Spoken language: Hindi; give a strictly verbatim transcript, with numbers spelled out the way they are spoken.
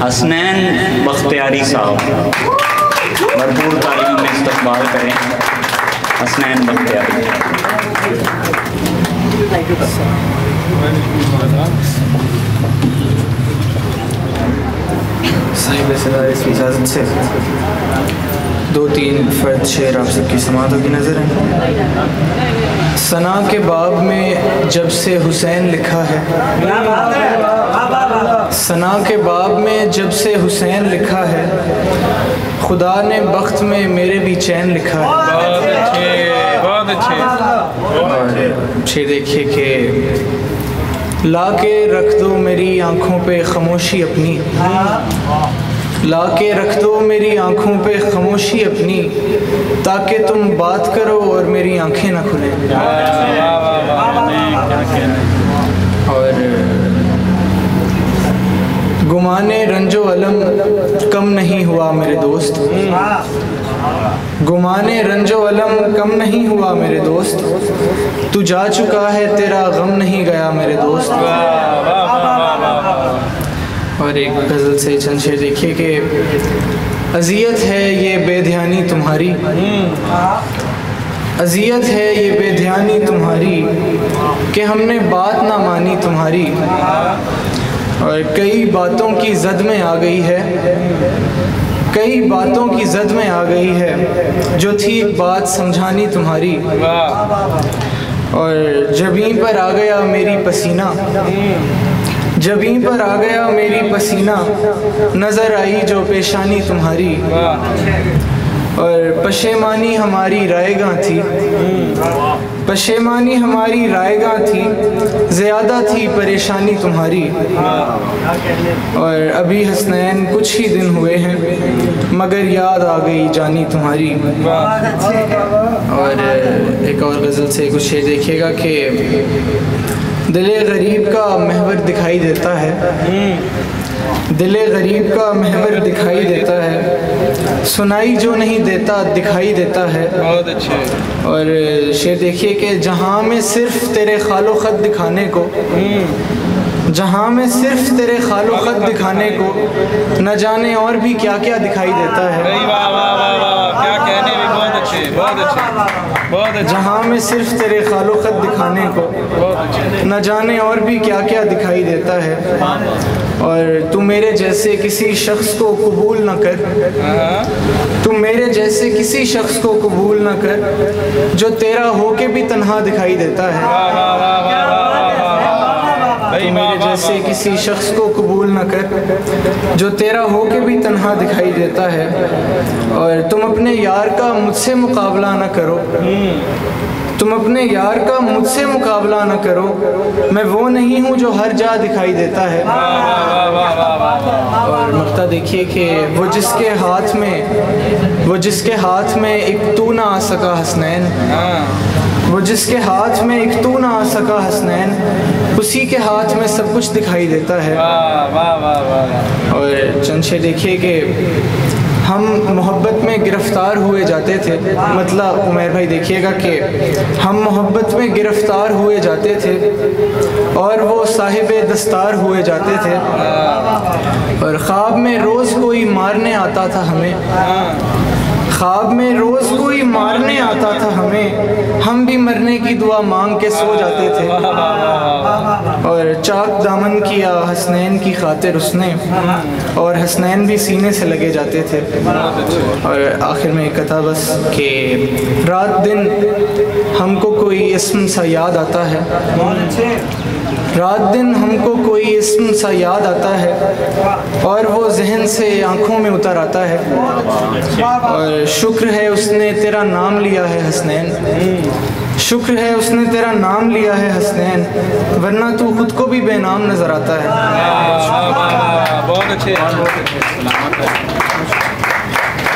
हसनैन बख्तियारी साहब, भरपूर तालियों में इस्तकबाल करें हसनैन बख्तियारी। साहिब सदार की इजाज़त से दो तीन फ़र्द शेर आप सबकी समातों की नज़र है। सना के बाब में जब से हुसैन लिखा है, सना के बाब में जब से हुसैन लिखा है, खुदा ने बख्त में मेरे भी चैन लिखा है। बहुत अच्छे, बहुत अच्छे। और शेर देखिए कि ला के रख दो मेरी आँखों पे खामोशी अपनी, ला के रख दो मेरी आँखों पे खामोशी अपनी, ताकि तुम बात करो और मेरी आँखें ना खुलें। और गुमाने रंजो अलम कम नहीं हुआ मेरे दोस्त, गुमाने रंजो अलम कम नहीं हुआ मेरे दोस्त, तू जा चुका है तेरा गम नहीं गया मेरे दोस्त। और एक गज़ल से चंद शेर देखिए कि अज़ियत है ये बेध्यानी तुम्हारी, अज़ियत है ये बेध्यानी तुम्हारी, कि हमने बात ना मानी तुम्हारी। और कई बातों की जद में आ गई है, कई बातों की जद में आ गई है, जो थी एक बात समझानी तुम्हारी। और जबीं पर आ गया मेरी पसीना, जबीं पर आ गया मेरी पसीना, नज़र आई जो पेशानी तुम्हारी। और पशेमानी हमारी रायगां थी, पशेमानी हमारी रायगां थी, ज़्यादा थी परेशानी तुम्हारी। और अभी हसनैन कुछ ही दिन हुए हैं, मगर याद आ गई जानी तुम्हारी। और एक और गज़ल से कुछ शेर देखिएगा कि दिले गरीब का महवर दिखाई देता है, दिले गरीब का महवर दिखाई देता है, सुनाई जो नहीं देता दिखाई देता है। बहुत अच्छे। और शेर देखिए कि जहाँ में सिर्फ तेरे खालो खत दिखाने को, जहाँ में सिर्फ तेरे खालो खत दिखाने को, न जाने और भी क्या क्या दिखाई देता है। वाह वाह वाह वाह, क्या कहने भी बहुत अच्छे, बहुत अच्छे, बहुत अच्छे। जहाँ में सिर्फ तेरे खालो खत दिखाने को, बहुत अच्छे। न जाने और भी क्या क्या दिखाई देता है। और तू मेरे जैसे किसी शख्स को कबूल न कर, तू मेरे जैसे किसी शख्स को कबूल न कर, जो तेरा होके भी तन्हा दिखाई देता है। तू मेरे जैसे किसी शख्स को कबूल न कर, जो तेरा होके भी तन्हा दिखाई देता है। और तुम अपने यार का मुझसे मुकाबला न करो, तुम अपने यार का मुझसे मुकाबला न करो, मैं वो नहीं हूँ जो हर जा दिखाई देता है। और मक्ता देखिए कि वो जिसके हाथ में, वो जिसके हाथ में एक तू ना आ सका हसनैन, वो जिसके हाथ में एक तू ना आ सका हसनैन, उसी के हाथ में सब कुछ दिखाई देता है। और चंद शेर देखिए कि हम मोहब्बत में गिरफ़्तार हुए जाते थे, मतलब उमैर भाई देखिएगा कि हम मोहब्बत में गिरफ़्तार हुए जाते थे, और वो साहिबे दस्तार हुए जाते थे। और ख्वाब में रोज़ कोई मारने आता था हमें, ख्वाब में रोज़ कोई मारने आता था हमें, हम भी मरने की दुआ मांग के सो जाते थे। और चाक दामन किया हसनैन की खातिर उसने, और हसनैन भी सीने से लगे जाते थे। और आखिर में एक कथा बस कि रात दिन हमको कोई इस्म सा याद आता है, रात दिन हमको कोई इस्म सा याद आता है, और वो जहन से आँखों में उतर आता है। और शुक्र है उसने तेरा नाम लिया है हसनैन, शुक्र है उसने तेरा नाम लिया है हसनैन, वरना तू खुद को भी बेनाम नज़र आता है। बहुत अच्छे।